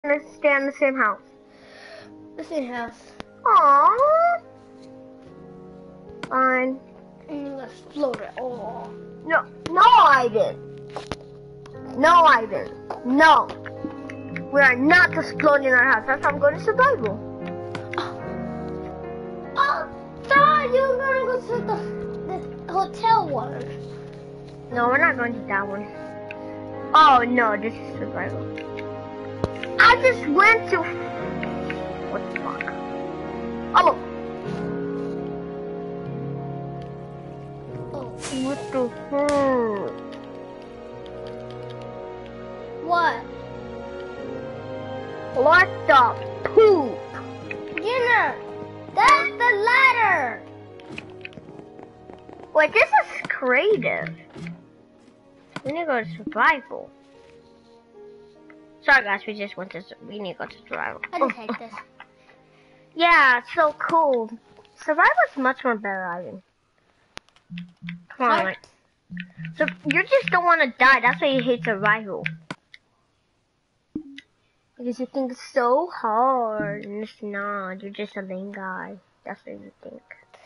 gonna stay in the same house. The same house. Aww. Fine. Let's float it. Oh. No, Ivan. No, Ivan. No. We are not exploding our house. That's how I'm going to survival. Oh, thought you were gonna go to the hotel one. No, we're not going to that one. Oh no, this is survival. I just went to. What the fuck? Oh. What the fuck? What? What the poop? Jenner, that's the ladder. Wait, this is creative. We need to go to survival. Sorry guys, we need to go to survival. I just hate this. Yeah, it's so cool. Survival is much more better, Ivan. Come on, like. So you just don't want to die. That's why you hate survival. Because you think it's so hard, and it's not. You're just a lame guy. That's what you think.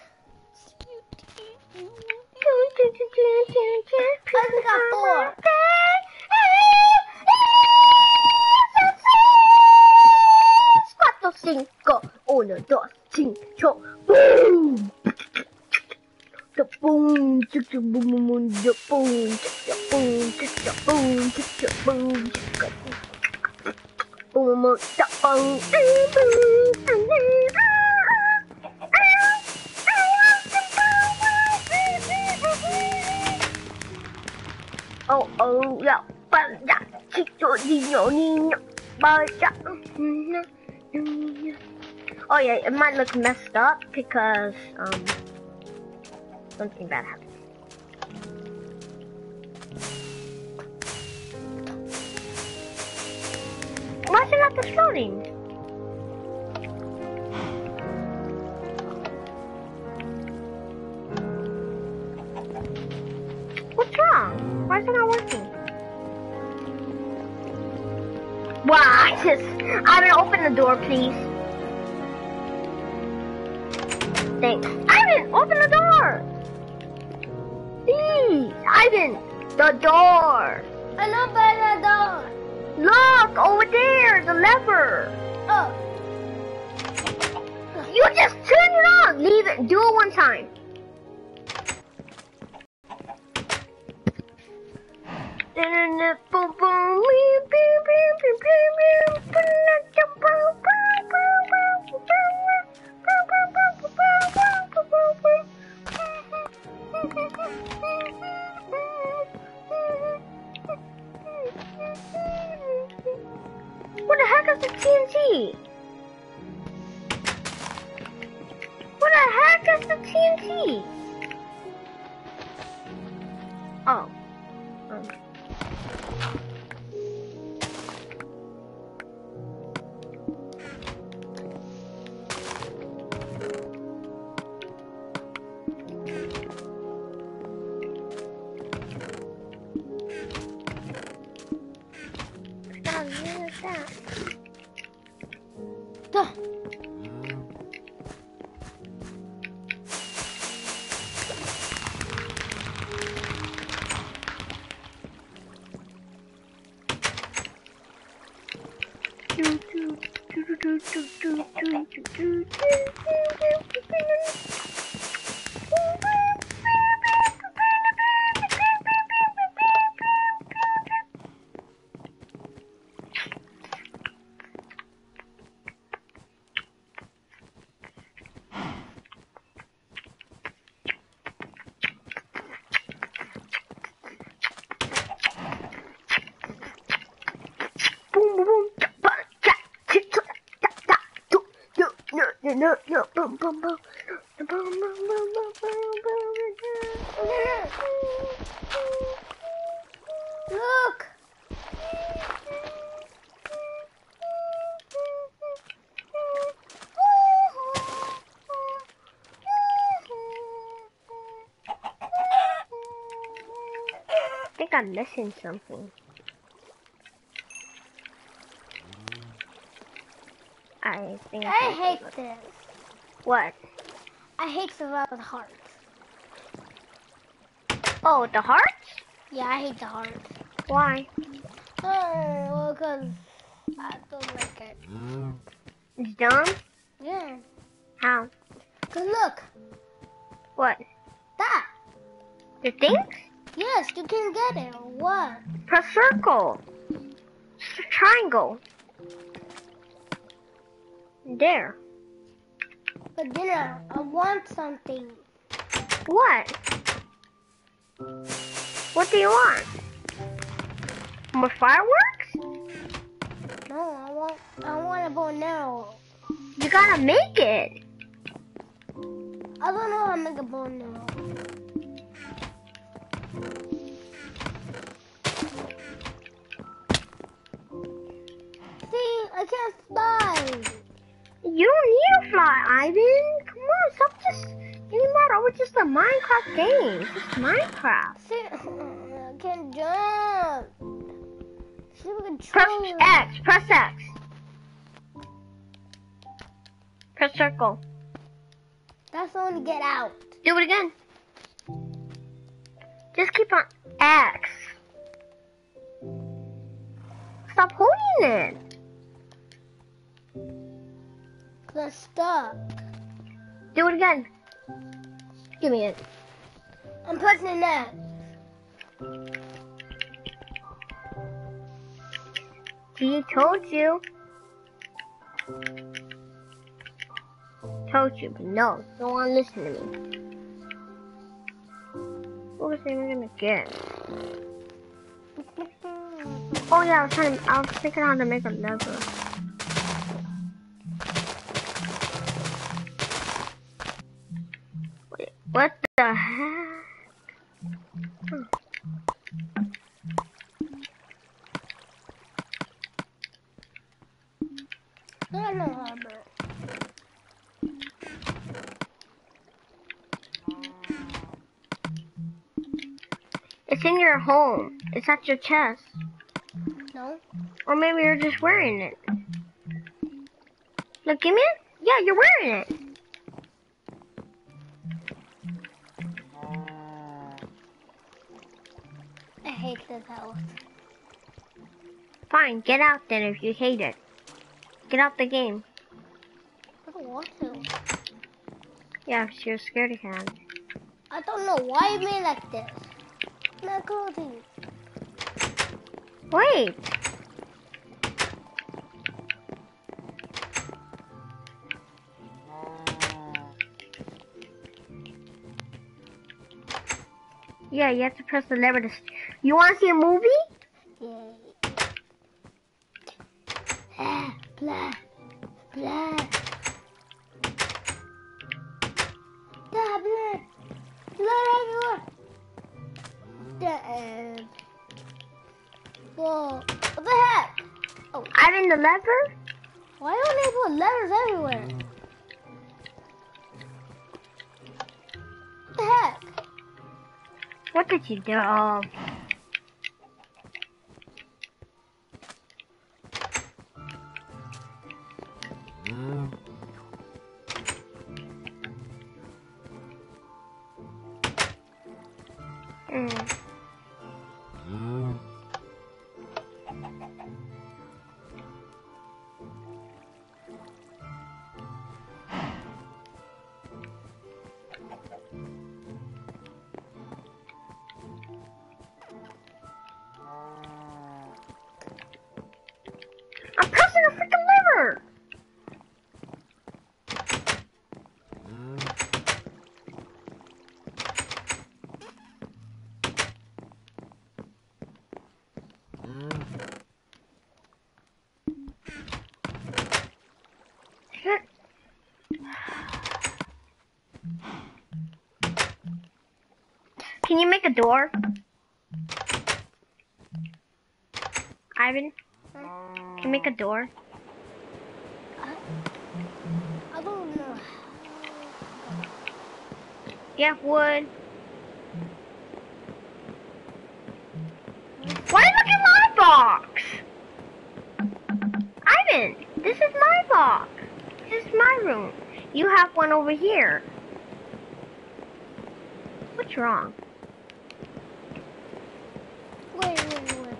I got 4. 4, 5, 1, 2, 3, 4. Boom! The boom, the boom, the boom, the boom, the boom, the boom, the boom, boom, the boom, oh, yeah, oh yeah, it might look messed up because something bad happened. Why is it not exploding? What's wrong? Why is it not working? Wow, I'm gonna open the door, please. Thanks. Ivan, open the door! Please, Ivan, the door! I'm not by the door. Look, over there, the lever! Oh. You just turn it on! Leave it, do it one time. What the heck is the TNT? What the heck is the TNT? Oh. No, boom, boom, boom. Look. I think I'm missing something. I think I hate this. What? I hate survival with hearts. Oh, the hearts? Yeah, I hate the hearts. Why? Oh, well, because I don't like it. It's dumb? Yeah. How? Because look, What? that. The things? Yes, you can get it. Or what? Press circle. Triangle. There. But then I want something. What? What do you want? More fireworks? No, I want a bow and arrow. You gotta make it. I don't know how to make a bow and arrow. See, I can't fly. You don't need to fly, Ivan. Come on, stop just getting mad over just a Minecraft game. It's just Minecraft. See, I can't jump. See, we can Press control X. Press X. Press circle. That's only get out. Do it again. Just keep on X. Stop holding it. Cause I'm stuck. Do it again. Give me it. I'm pressing that. See, told you. Told you, but no, don't want to listen to me. What was I even gonna get? Oh yeah, I was thinking how to make a lever. Wait, what the heck? I don't know how to. It's in your home. It's at your chest. No. Or maybe you're just wearing it. Look, give me it. Yeah, you're wearing it. I hate this house. Fine, get out then if you hate it. Get out the game. I don't want to. Yeah, if you're scared again. I don't know why you made like this. Not clothing. Wait. Yeah, you have to press the lever to... You want to see a movie? Yay. Blah. Blah. Blah, blood. Blood everywhere. Dead. Whoa. What the heck? Oh. I'm in the lever? Why don't they put letters everywhere? What the heck? What did you do? I'm pressing the freaking lever! Can you make a door? Ivan? Can you make a door? I don't know. Yeah, wood. Why look at my box? Ivan, this is my box. This is my room. You have one over here. What's wrong? Wait a minute.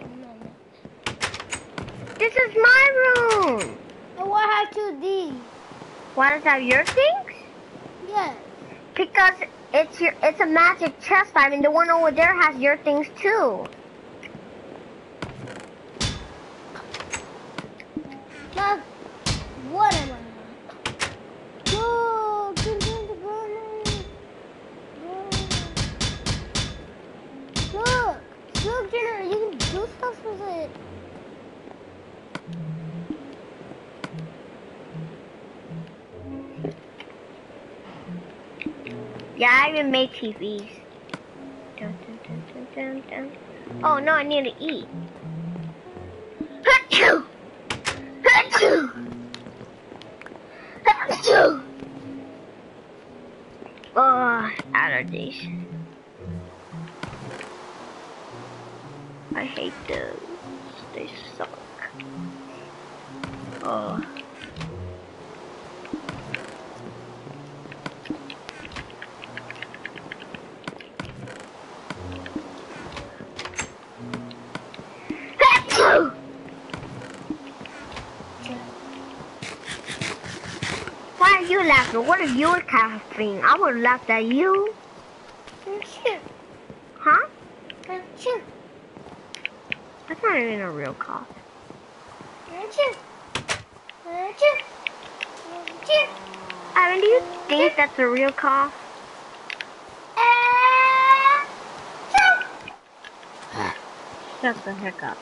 This is my room. And what have to these? Why does it have your things? Yes. Because it's a magic chest. I mean, the one over there has your things too. Now, what am I? Go, Look, Jenner, you can do stuff with it. Yeah, I even made TVs. Dun, dun, dun, dun, dun, dun. Oh no, I need to eat. Achoo! Achoo! Achoo! Oh, allergies. I hate those. They suck. Oh. Why are you laughing? What are you laughing? I would have laughed at you. Huh? That's not even a real cough. Evan, do you think that's a real cough? That's a hiccup.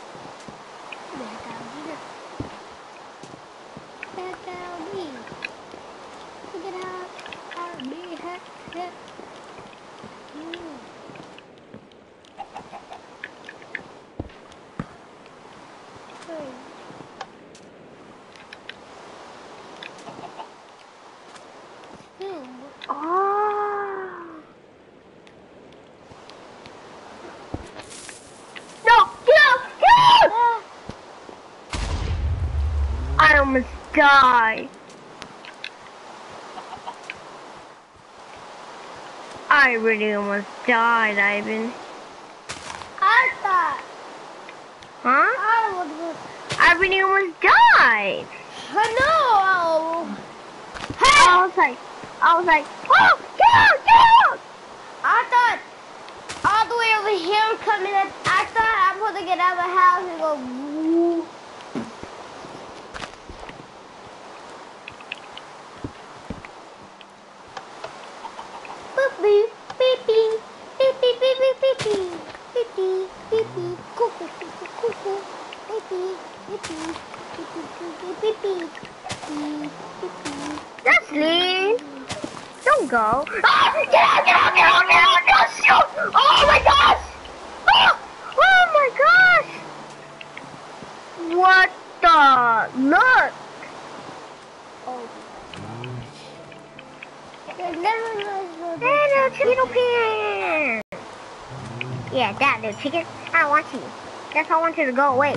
I almost died. I really almost died, Ivan. I thought. Huh? I really almost died. I know. Hey! I was like, oh, get out, get out! I thought all the way over here coming in. I thought I'm supposed to get out of the house and go. Woo. Beep beep beep beep beep beep beep beep beep beep beep beep cuckoo cuckoo cuckoo beep beep beep beep beep beep beep. Leslie, don't go. Ah, get out, get out, get out, get out, get out, shoot! Oh my gosh! Oh my gosh! What the? Look! Oh. Hey, little chicken pan! Yeah, that little chicken. I don't want you. That's why I want you to go away.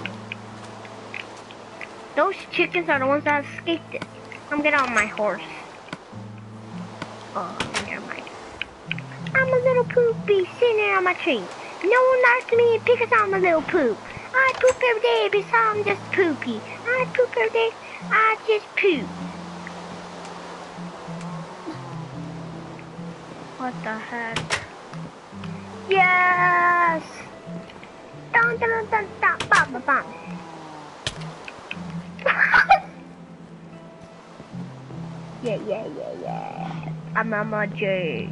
Those chickens are the ones that escaped it. I'm getting on my horse. Oh, never mind. I'm a little poopy sitting there on my tree. No one likes me because I'm a little poop. I poop every day because I'm just poopy. I poop every day. I just poop. What the heck? Yes! Dun dun dun dun dun bam bam bam. Yeah. I'm on my J.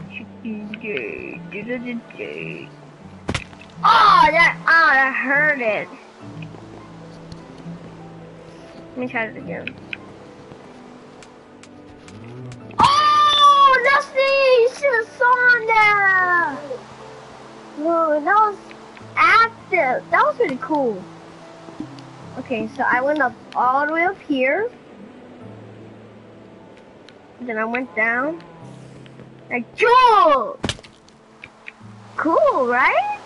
Oh, that hurt it. Let me try this again. Oh, Leslie, you should have saw that. Whoa, that was active. That was really cool. Okay, so I went up all the way up here. Then I went down. Like, jumped! Cool, right?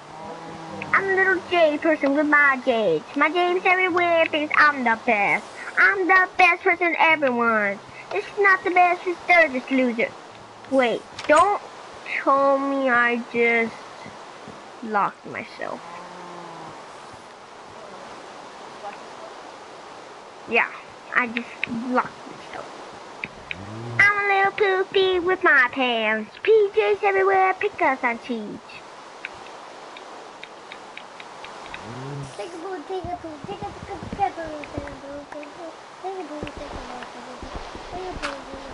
I'm a little jade person with my jades. My jades everywhere because I'm the best. I'm the best person everyone. It's not the best, it's the just loser. Wait, don't tell me I just locked myself. Yeah, I just locked myself. I'm a little poopy with my pants. PJs everywhere, pickles and cheese. Take a boo, take a boo, take a boo, take a boo, take a boo, take a boo, take a boo, take a boo, take a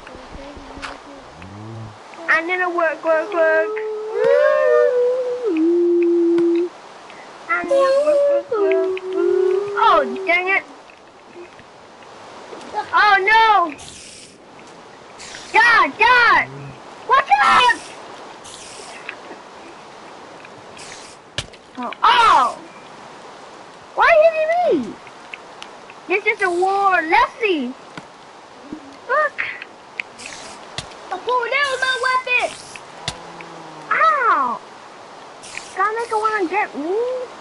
boo. I'm gonna work. I'm gonna work. Oh, dang it. Oh no! God! Watch out! Oh! Why are you hitting me? This is a war. Let's see. Look. Oh, that was my weapon! Ow! Gotta make a wanna get me?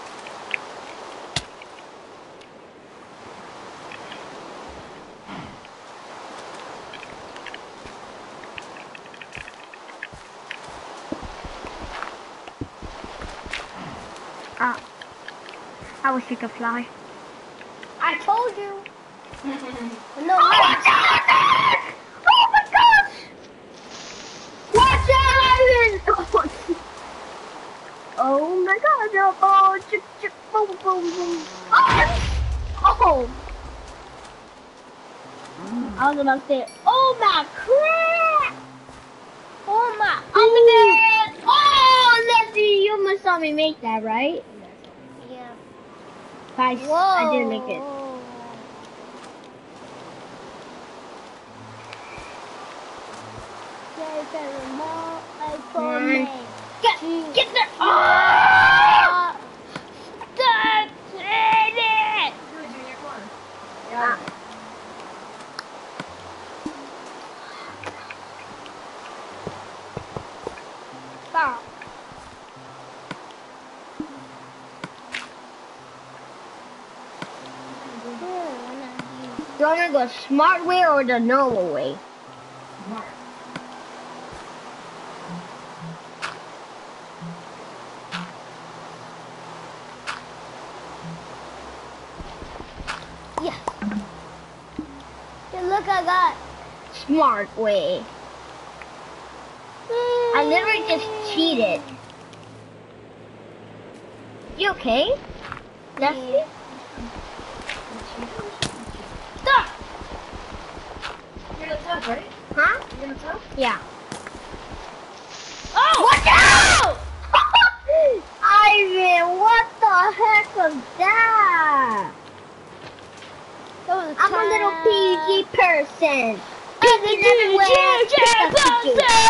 I wish you could fly. I told you. No, Oh my gosh! Watch out! Oh my god! Oh, chip, boom, boom, boom. Oh! I was about to say, oh my crap! Oh my, I'm dead! Oh, Leslie, you must saw me make that, right? yeah. Guys, I didn't make it. Get there! Oh! That's it! Yeah. Stop. Do you want to go smart way or the normal way? Smart. Yeah. Hey, look, I got. Smart way. I literally just cheated. You okay? Leslie? Yeah. Stop! You're gonna tap, right? Huh? You're gonna tap? Yeah. Oh! Watch out! Ivan, what the heck was that? That was I'm a little PG person. I'm a PG person!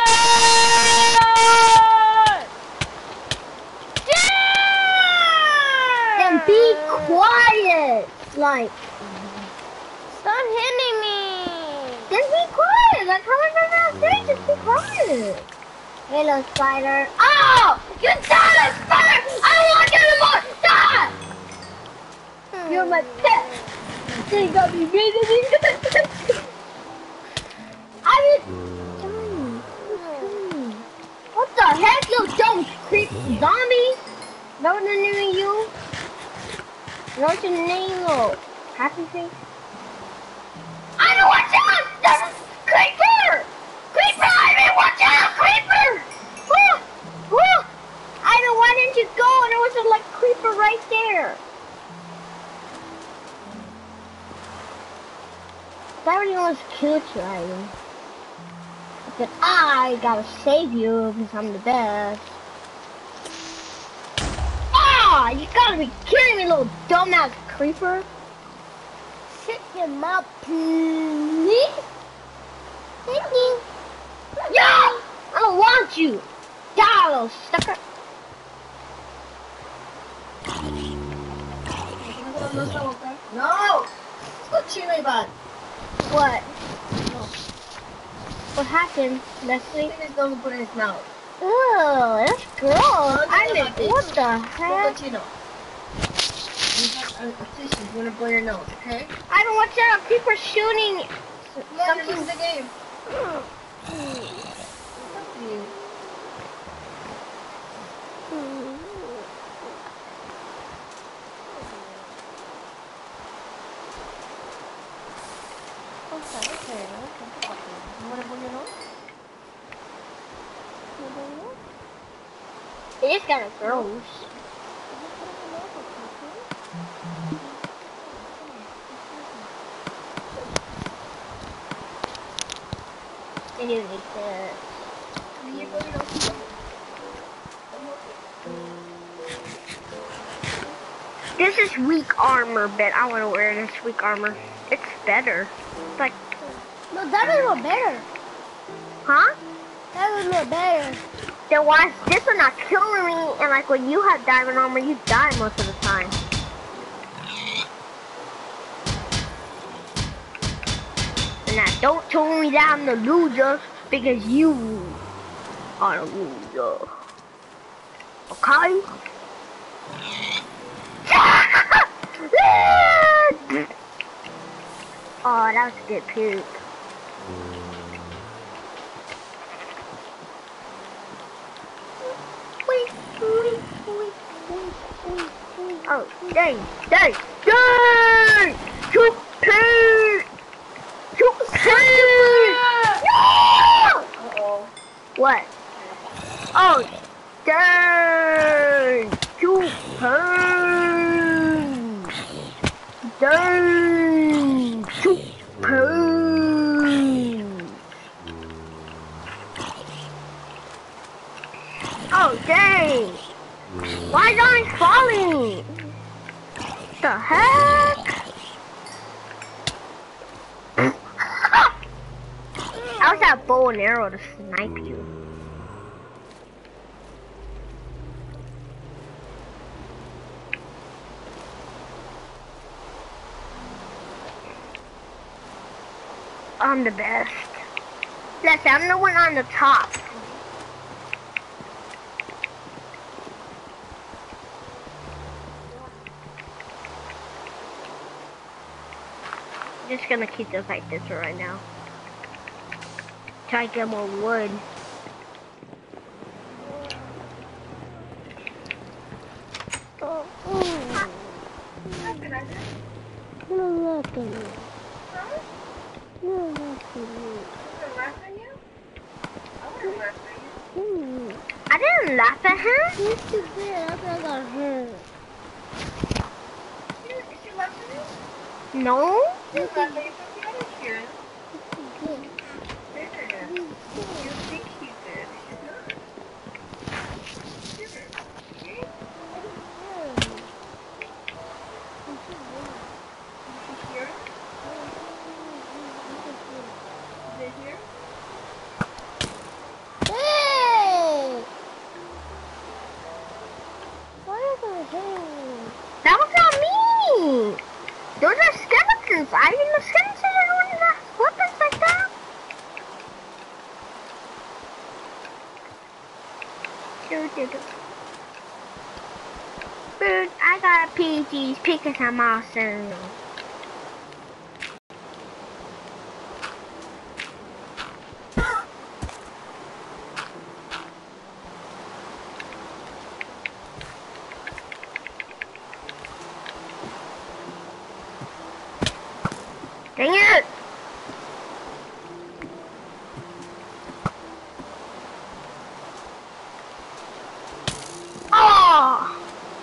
Then be quiet. Like, Stop hitting me! then be quiet. Like, how am I gonna say? Just be quiet. Hello, spider. Oh! You died, spider! I don't want you anymore! Die! You're my pet. They got me really good. I mean, what the heck, you dumb creep zombie? Know the name of you? What's your name? Oh, happy face? I know, watch out! There's a creeper! Creeper, I mean, watch out, creeper! Woo! Woo! I know, why didn't you go? And there was a like creeper right there. That really almost killed you, Ivan. But I gotta save you because I'm the best. Ah! You gotta be kidding me, little dumbass creeper. Shut your mouth, please. Thank you. Yeah! I don't want you! Die, little sucker! No! Stop chewing bad. What? What happened, Leslie? He's going to put it in his mouth. Ugh, that's gross. I mean, what the heck? Cochino. You have a tissue. You wanna blow your nose, okay? I don't watch out. People are shooting. Come on, you're losing the game. Okay. You wanna blow your nose? It is kind of gross. Anyway, You blow your nose. this is weak armor, but I want to wear this weak armor. It's better. It's like, No, that is not better. huh? That is not better. Then why is this one not killing me? And like when you have diamond armor, you die most of the time. And now don't tell me that I'm the loser because you are the loser. Okay? Oh, that was a good puke. Oh, dang! Shoot, puke! Shoot, puke! No! Uh-oh. What? Oh, dang! Shoot, puke! Dang! Shoot, puke! Oh, dang! Why is I falling? The heck? I was at bow and arrow to snipe you. I'm the best. Yes, I'm the one on the top. Just gonna keep this like this right now. Try to get more wood. I didn't laugh at him. Yes, you did. I think I got hurt. No. Yes, you did. Hey! Why is I hurt? That was not me. Those are skeletons. I think the skeletons are the ones that have weapons like that. Dude, I got PGs because I'm awesome. Dang it! Oh!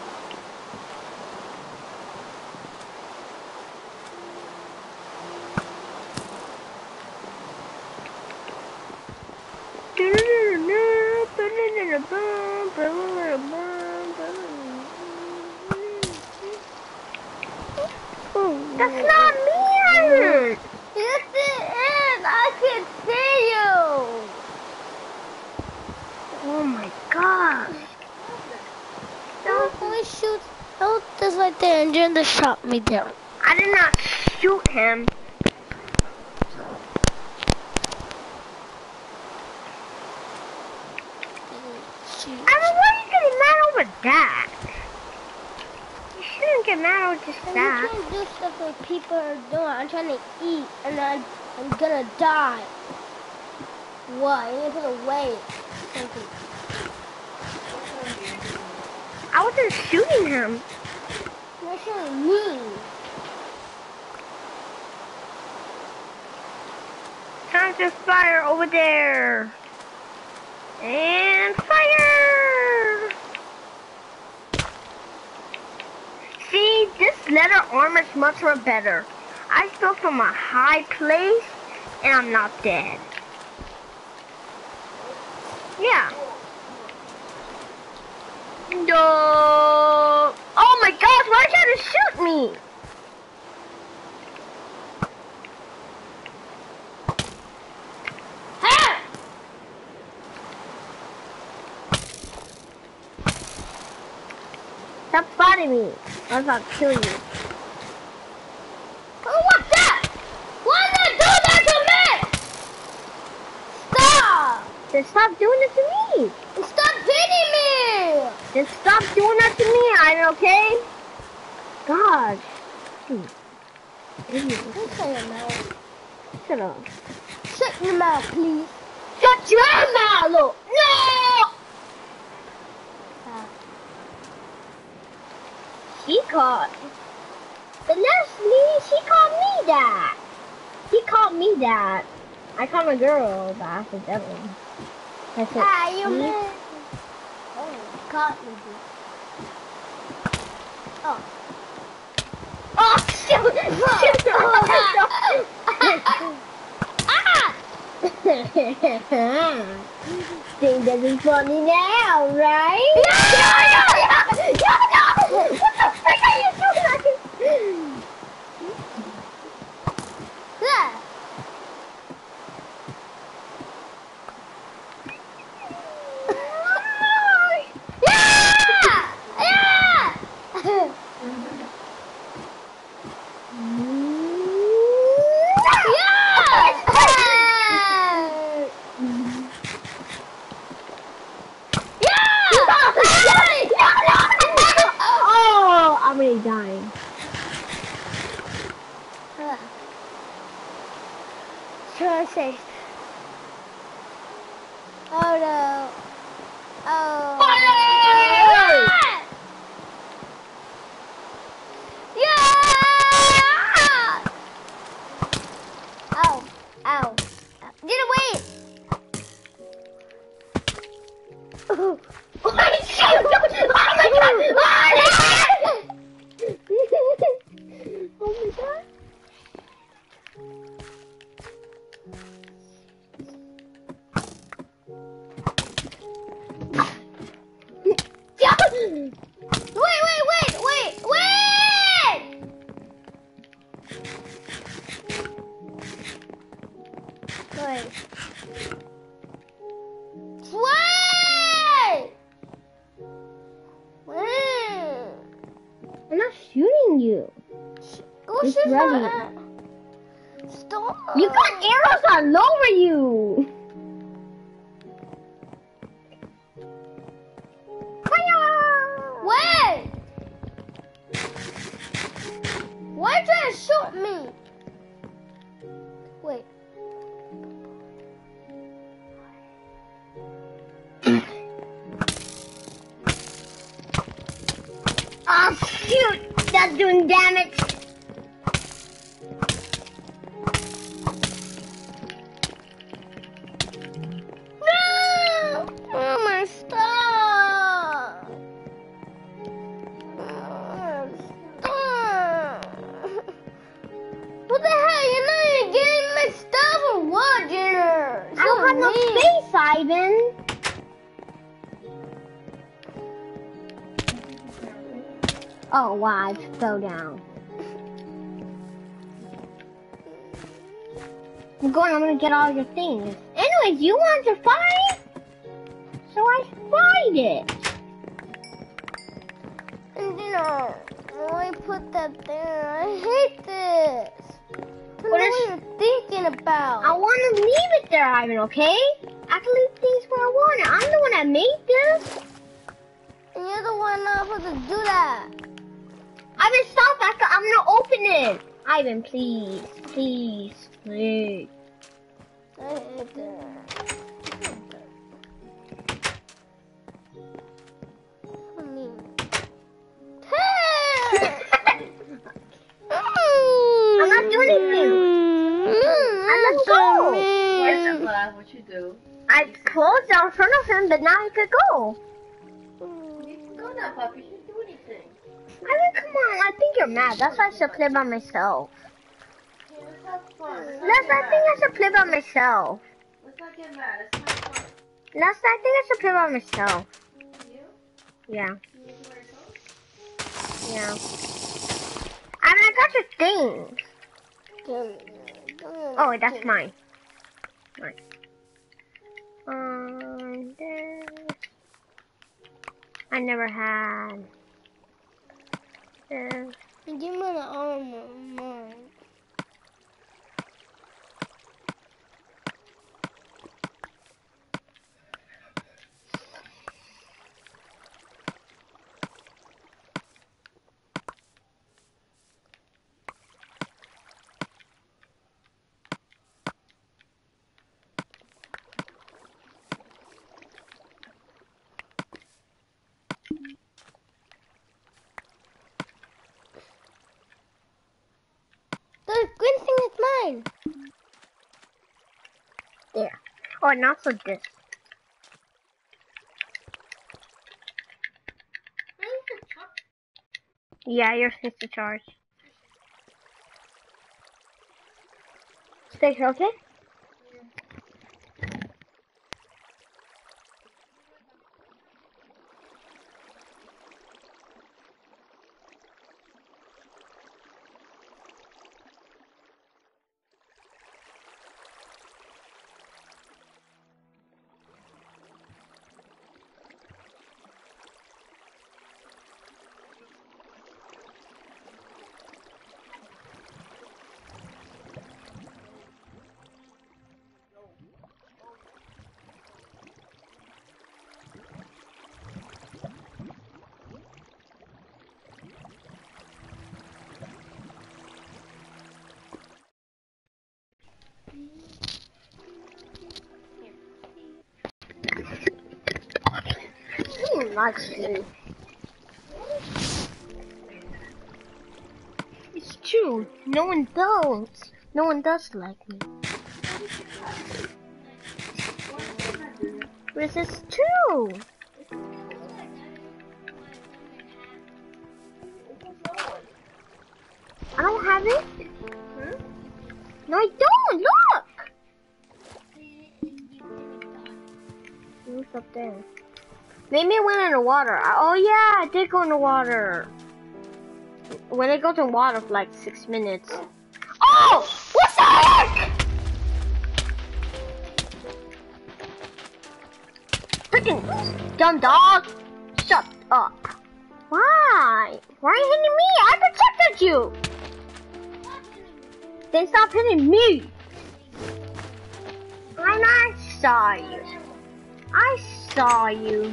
That's not me, Iron! Yes, it is. I can see you. Oh my gosh. Don't only shoot. Don't just right there and then just shot me down. I did not shoot him. Shoot. I mean, why are you getting mad over that? You shouldn't get mad over Just And that. you can't do stuff that people are doing. I'm trying to eat and I'm gonna die. What? You need to put away something. I wasn't shooting him. You're shooting me. Time to fire over there. And fire! See, this leather armor is much more better. I fell from a high place and I'm not dead. Yeah. No. Oh my gosh, why are you trying to shoot me? Hey! Stop fighting me. I'm about to kill you. Oh, what's that? Why did you do that to me? Stop! Then stop doing it to me. Stop hitting me! Then stop doing that to me, I'm okay? God. Idiot. Don't say your mouth. Shut up. Shut your mouth, please. Shut your mouth, look. No! She called. But Leslie, she called me that. He called me that. I called a girl, but accidentally. I said, You "See?" man. Oh, God, you do. Oh. Oh, shoot! Ah! Think this is funny now, right? No! What the frick are you doing? Yeah. Oh, I'm really dying. Try to say. Oh no. Oh. Fire! Yeah! Ow. Ow. Get away! Oh my god! Oh my god! Oh my god! I'm not shooting you. What's It's this ready. one? Stop. You got arrows all over you. Wait! Why are you trying to shoot me? Wait. Oh shoot! That's doing damage. No! Oh my stop! Stop! What the hell? You're not even getting my stuff or what, Jenner? I don't have no space, Ivan. Oh wow, I just fell down. I'm gonna get all your things. Anyways, you want to fight? So I fight it. And why put that there? I hate this. I don't know What is- what you're thinking about. I want to leave it there, Ivan, okay? I can leave things where I want it. I'm the one that made this. And you're the one not supposed to do that. Ivan, stop! I'm gonna open it. Ivan, please, please, please. I'm not doing anything. I'm not go. That's what you do. I closed down in front of him, but now he could go. You can go now, puppy. You didn't do anything. Ivan, come on. I think you're mad. That's why I should play by myself. Okay, let's have fun. I think I should play by myself. Let's not get mad. Let's have fun. I think I should play by myself. You? Yeah. You need to wear yourself? Yeah. I mean, I got your things. Oh, wait, that's mine. Mine. This. I never had this. Give me the armor, mine. The green thing is mine. There. Oh, and also this. Yeah, yours is to charge. Stay here, okay? Who likes you? It's true. No one does. No one does like me. This is true. I don't have it. No, I don't. Look. What's up there? Maybe it went in the water. Oh yeah, I did go in the water. When it goes in water for like 6 minutes. Oh! What the heck? Freaking dumb dog! Shut up. Why? Why are you hitting me? I protected you! Then stop hitting me! I saw you. I saw you.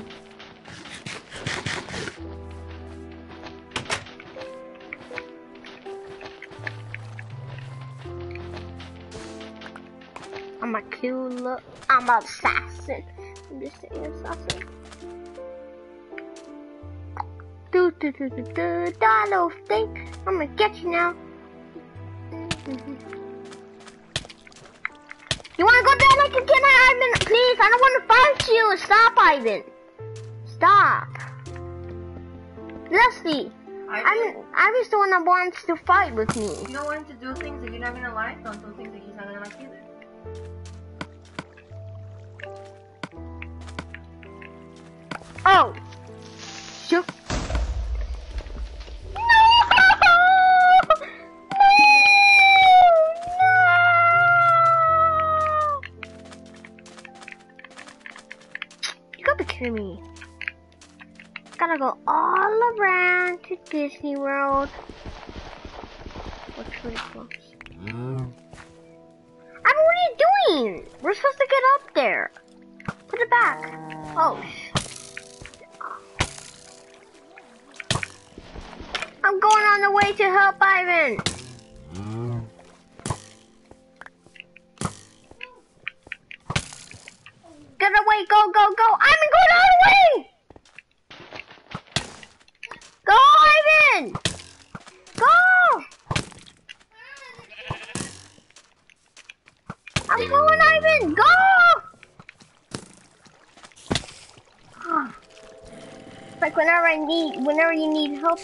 I'm a killer. I'm an assassin. I'm just saying assassin. Do that little thing. I'm gonna get you now. You wanna go down like a kid, Ivan? Please, I don't wanna fight you. Stop, Ivan. Stop. Leslie, Ivan's the one that wants to fight with me. You don't want him to do things that you're not gonna like. Don't do things that he's not gonna like either. Oh. Shoot. Me. Gotta go all around to Disney World. What's really close? I mean, what are you doing? We're supposed to get up there. Put it back. Oh, I'm going on the way to help Ivan. Get away, go, go, go. Ivan, go the other way. Go, Ivan. Go. I'm going, Ivan. Go. Like whenever you need help,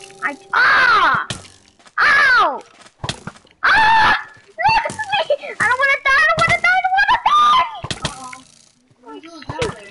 Ow! Ah! Look at me! I don't want to die! I don't want to die! I don't want to die! What are you doing down there?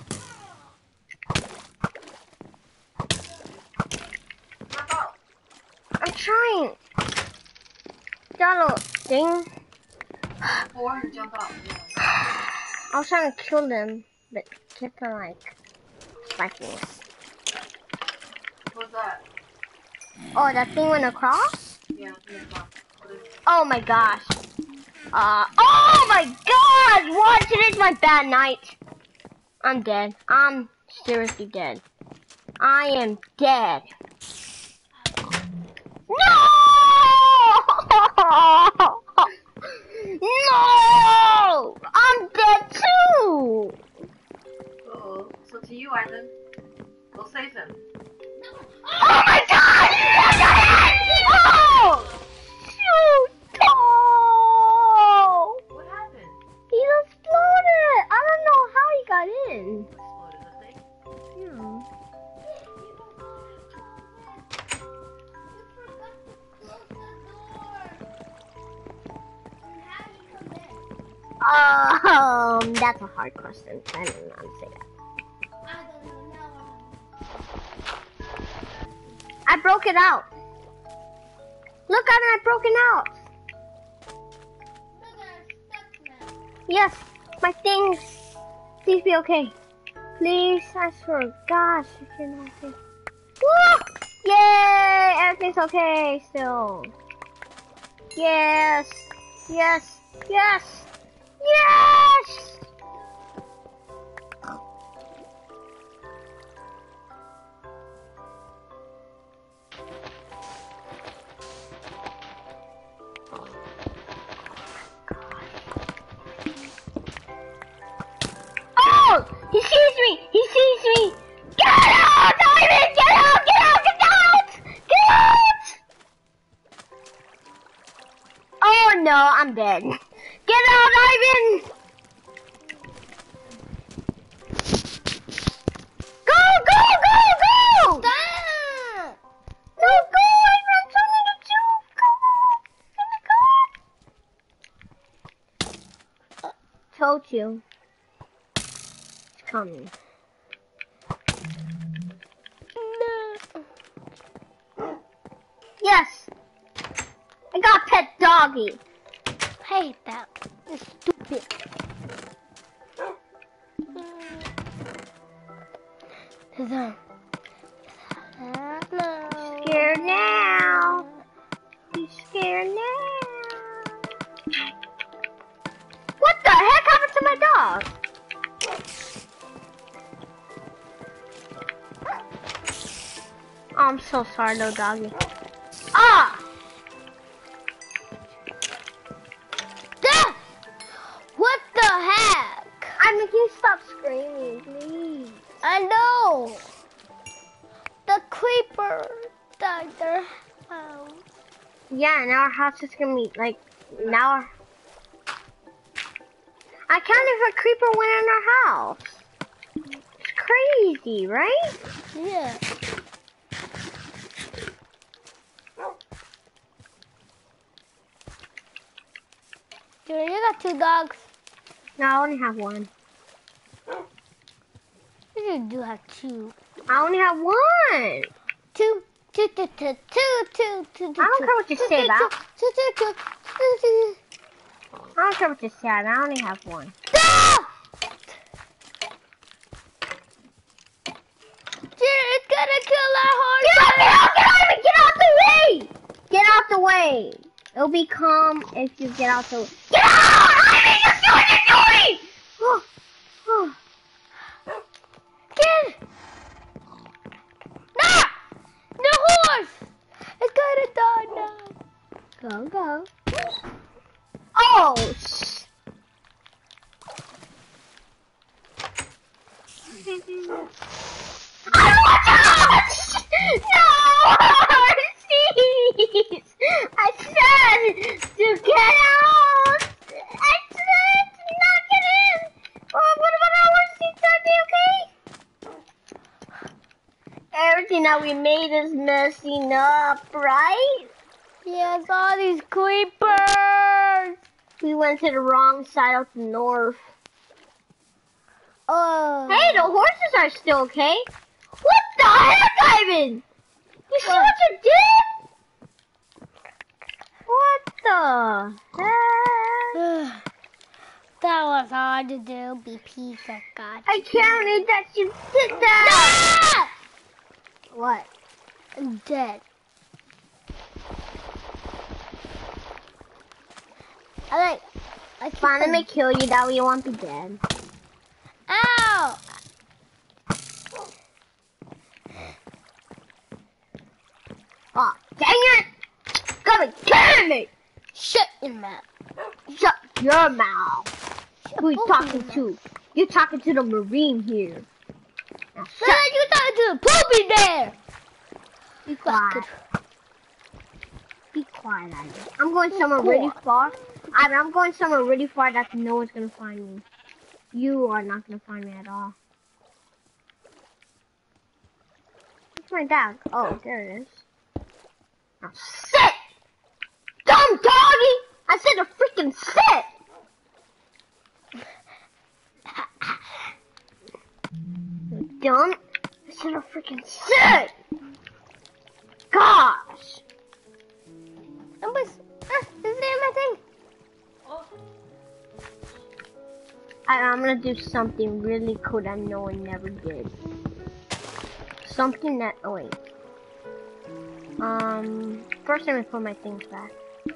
Jump out. I'm trying. That little thing. Or jump out. I was trying to kill them, but kept on like spiking. What's that? Oh, that thing went across? Yeah, Oh my gosh. Oh my god! What? Today's my bad night. I'm dead. I'm seriously dead. I am dead. No! No! I'm dead too! Uh-oh. So to you, Ivan. Go save him. Oh my god! Oh! Shoot! Oh! What happened? He exploded! I don't know how he got in. Exploded the thing? Yeah. That's a hard question. I don't know how to say that. I broke it out. Look at it, I broke it out. Yes, my things. Please be okay. Please, I swear, gosh, you can okay. Woo! Yay! Everything's okay still. Yes, yes, yes, yes! Oh! He sees me! He sees me! Get out! Ivan! Get out! Get out! Get out! Get out! Oh no, I'm dead. Get out, Ivan! Go! Go! Go! Go! Stop! No, go, Ivan! I'm telling you to go! Oh my god! Told you. It's coming. Yes! I got pet doggy. I hate that. It's stupid. Scared now. He's scared now. What the heck happened to my dog? Oh, I'm so sorry, little doggy. Ah! Dad! What the heck? I mean, can you stop screaming, please? I know. The creeper died their house. Yeah, now our house is gonna be like, now our... I counted if a creeper went in our house. It's crazy, right? Yeah. Dude, you got 2 dogs. No, I only have one. You do have 2. I only have one. 2. I I don't care what you say about. I don't care what you say. I only have one. It's gonna kill our horse. Get out the way! Get out the way! It'll be calm if you get out the way. Get out! I mean, just do what you're doing! Get! No! The horse! Go, go. Oh, no! Please! I said to get out! I said to not get in! Oh, what about our Horsey? Are they okay? Everything that we made is messing up, right? Yes, all these creepers. We went to the wrong side of the north. Oh. Hey, the horses are still okay. What the heck, Ivan? You see what you did? What the heck? That was hard to do, be piece of God. I can't believe that you did that. What? I'm dead. I Fine, let me kill you, that way you won't be dead. Ow! Oh, dang it! Come and kill me! Shut your mouth. Shut your mouth. Who are you talking to? You're talking to the Marine here. Now So you talking to the poopy there? Be quiet. Be quiet, Ivan. I'm going somewhere really far. Ivan, I'm going somewhere really far that no one's gonna find me. You are not gonna find me at all. Where's my dog? Oh, there it is. Now sit! Dumb doggy! I said to freaking sit! You dumb? I said to freaking sit! Gosh! This is my thing. I'm gonna do something really cool that no one never did. Something that, oh wait. First let me put my things back.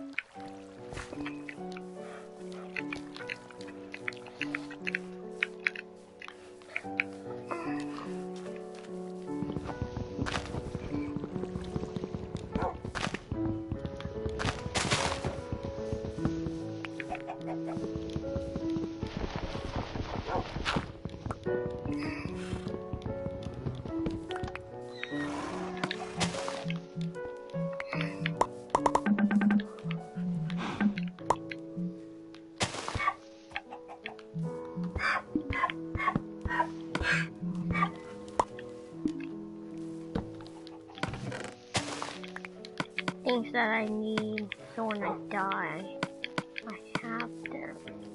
Things that I need so when I die, I have them.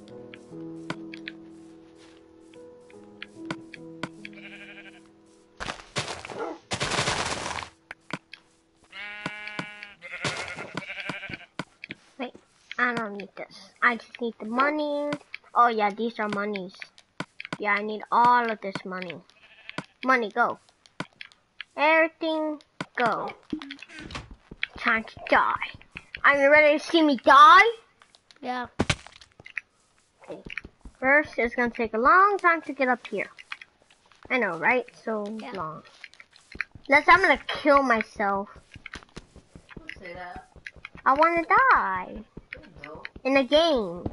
Wait, I don't need this. I just need the money. Oh yeah, these are monies. Yeah, I need all of this money. Money, go. Everything, go. Time to die. Are you ready to see me die? Yeah. Okay. First, it's gonna take a long time to get up here. I know, right? So long. Next, I'm gonna kill myself. Don't say that. I wanna die. No. In a game.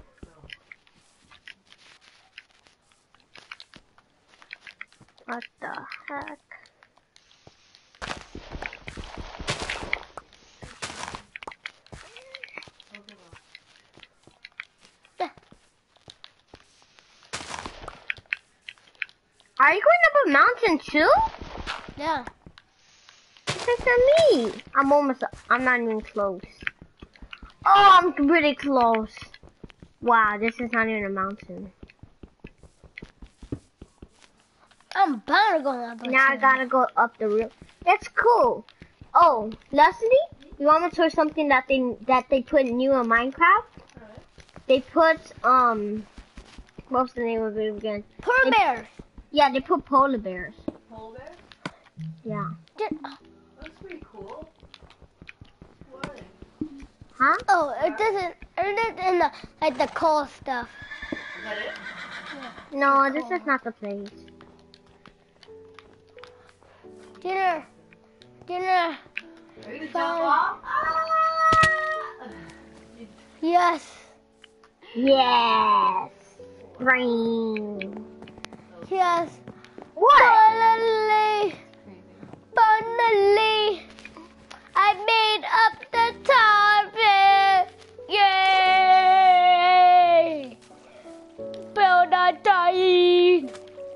What the heck? Are you going up a mountain too? Yeah. Listen to me. I'm not even close. Oh, I'm pretty close. Wow, this is not even a mountain. I'm bound to go up. Now I gotta go up the roof. That's cool. Oh, Leslie, you want me to show something that they put new in Minecraft? They put what's the name of it again? Polar bear. Yeah, they put polar bears. Polar bear? Yeah. That's pretty cool. What are they? Huh? Oh, it doesn't. It is in the like the coal stuff. Is that it? No, this is not the place. Dinner. Ready to jump off? Ah! Yes. Yes. Rain. Yes. What? Finally. Finally. I made up the topic. Yay. Bro, not dying.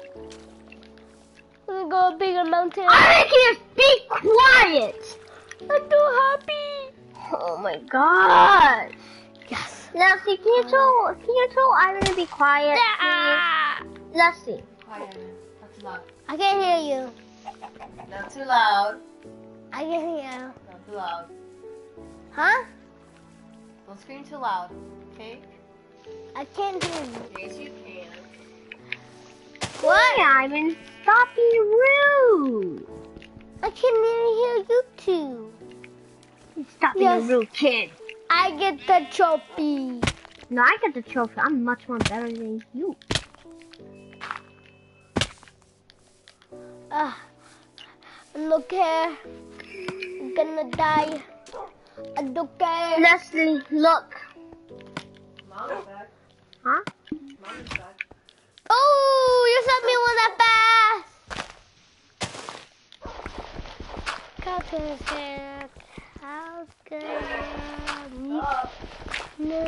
Let's go a bigger mountain. I can't be quiet. I'm too happy. Oh my god. Yes. Leslie, can you tell Ivan to be quiet, please? Ah. Leslie. Quiet. Not too loud. I can't hear you. Not too loud. I can't hear you. Not too loud. Huh? Don't scream too loud. Okay? I can't hear you. Yes, you can. What? Ivan, stop being rude. I can't even hear you two. Stop being Yes. a rude kid. I get the trophy. No, I got the trophy. I'm much more better than you. I don't care. I'm gonna die. I don't care. Leslie, look. Mom is back. Huh? Mom is back. Oh, you sent me one that fast. Copper's hair. How good. Stop. No.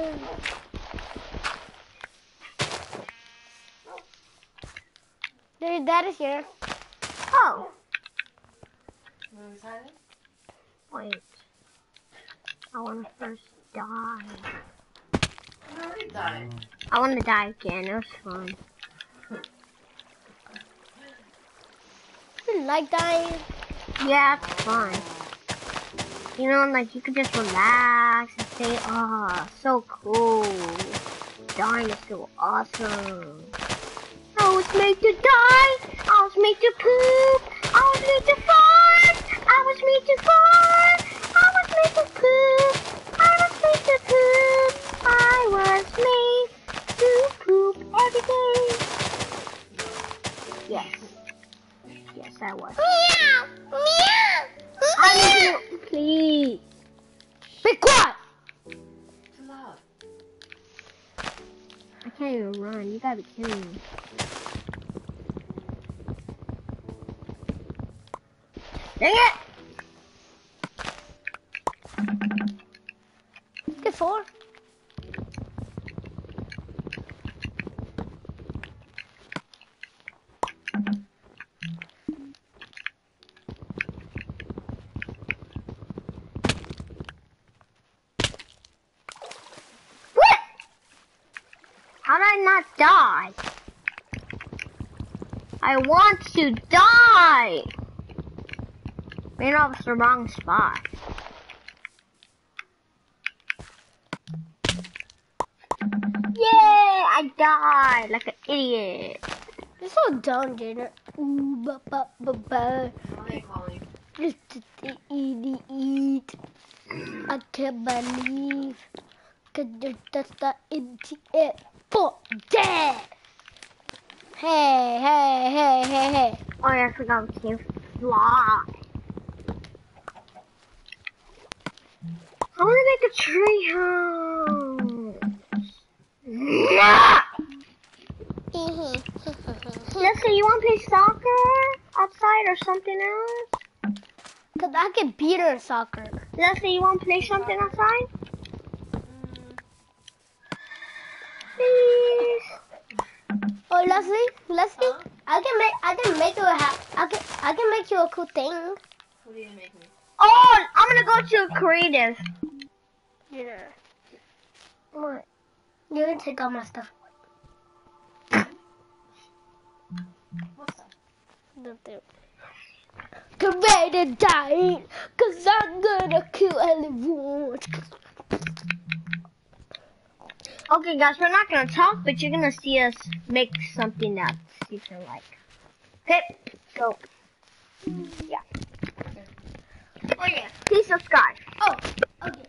Their dad is here. Oh, You excited? wait. I want to first die. You already died. I want to die again. It was fun. You like dying? Yeah, it's fun. You know, like you could just relax and say, "Oh, so cool. Dying is so awesome. I was made to die. I was made to poop. I was made to fart. I was made to fart. I was made to poop. I was made to poop. I was made to poop every day." Yes. Yes, I was. Meow! Meow! I'm gonna, please. Be quiet! Too loud. I can't even run. You gotta be kidding me. Dang it! Get four. What? How did I not die? I want to die! Maybe I was the wrong spot. Yay! I died like an idiot. You're so dumb, Jaden. Ooh, ba ba ba ba. What are they calling? Just to eat. I can't believe. Cause you're just the idiot. For that. Hey, hey, hey, hey, hey. Oh yeah, I forgot we can't fly. I want to make a tree house. Nah! Let's say you want to play soccer outside or something else? Cause I can beat her in soccer. Leslie, you want to play something outside? Please. Oh, Leslie, Huh? I can make you a I can make you a cool thing. What do you make me? Oh, I'm gonna go to creative. Yeah. What? You're gonna take all my stuff. What's that? Nothing. Get ready to die, cause I'm gonna kill everyone. Okay, guys, we're not gonna talk, but you're gonna see us make something that you can like. Okay, go. Yeah. Oh yeah. Please subscribe. Oh, okay.